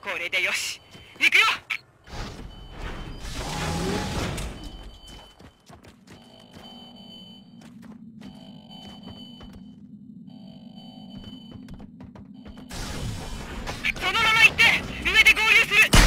これでよし、行くよ。そのまま行って上で合流する。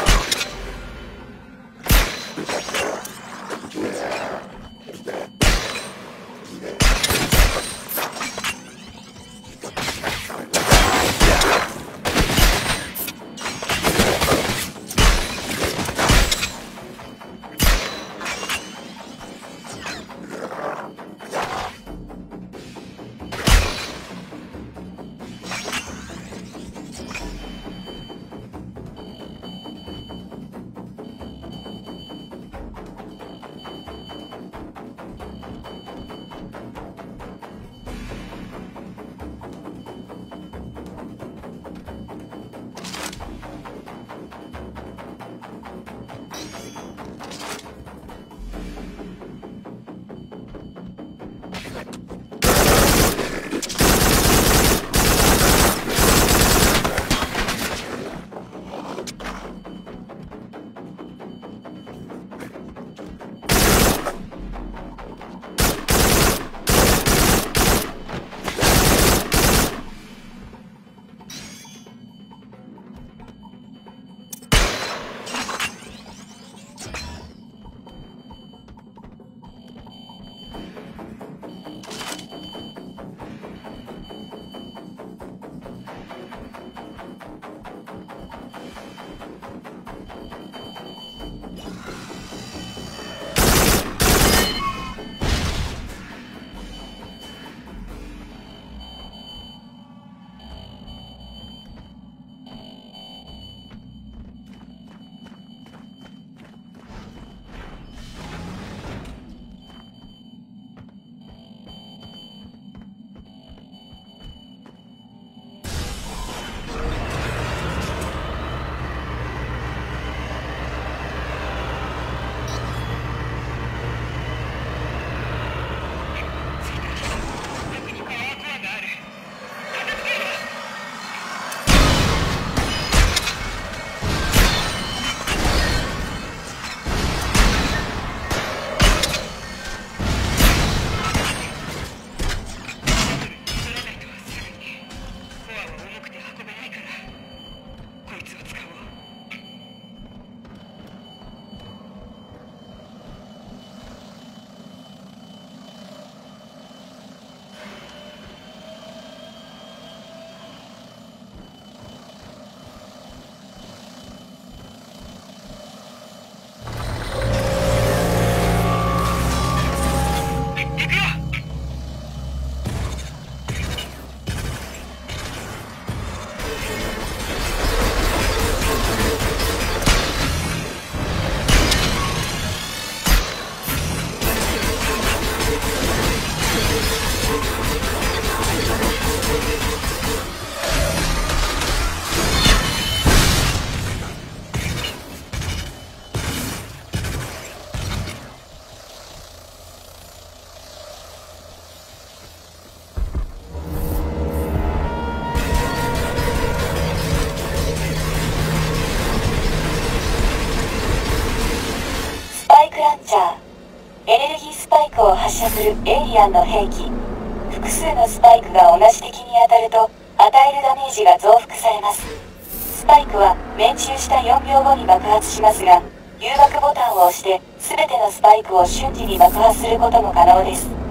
エネルギースパイクを発射するエイリアンの兵器。複数のスパイクが同じ敵に当たると与えるダメージが増幅されます。スパイクは命中した4秒後に爆発しますが、誘爆ボタンを押して全てのスパイクを瞬時に爆破することも可能です。